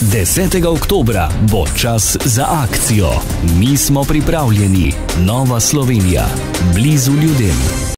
10. oktobra bo čas za akcijo. Mi smo pripravljeni. Nova Slovenija. Blizu ljudem.